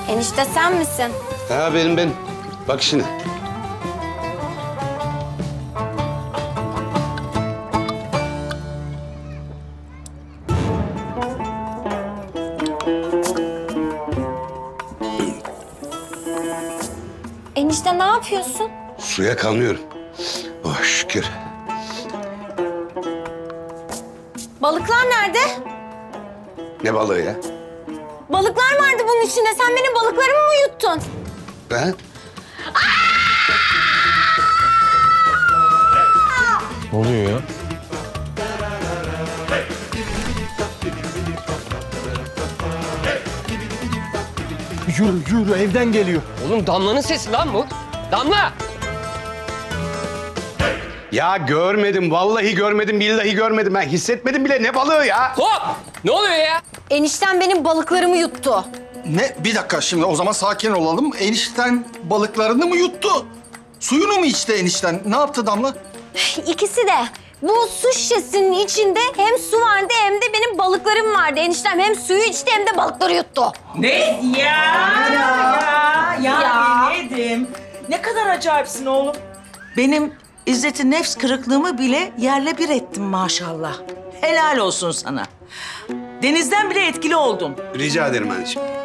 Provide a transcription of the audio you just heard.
Enişte sen misin? Ha benim. Bak şimdi. Enişte ne yapıyorsun? Suya kalmıyorum. Oh şükür. Balıklar nerede? Ne balığı ya? Balıklar vardı bunun içinde. Sen benim balıklarımı mı yuttun? Ha? Ne oluyor ya? Yürü evden geliyor. Oğlum Damla'nın sesi lan bu. Damla! Ya görmedim. Vallahi görmedim. Billahi görmedim. Ben hissetmedim bile. Ne balığı ya? Hop! Ne oluyor ya? Enişten benim balıklarımı yuttu. Ne? Bir dakika şimdi o zaman sakin olalım. Enişten balıklarını mı yuttu? Suyunu mu içti enişten? Ne yaptı Damla? İkisi de. Bu su şişesinin içinde hem su vardı hem de benim balıklarım vardı. Eniştem hem suyu içti hem de balıkları yuttu. Ne? Ya yedim. Ne kadar acayipsin oğlum. Benim İzzet'in nefs kırıklığımı bile yerle bir ettim maşallah. Helal olsun sana. Denizden bile etkili oldun. Rica ederim anneciğim.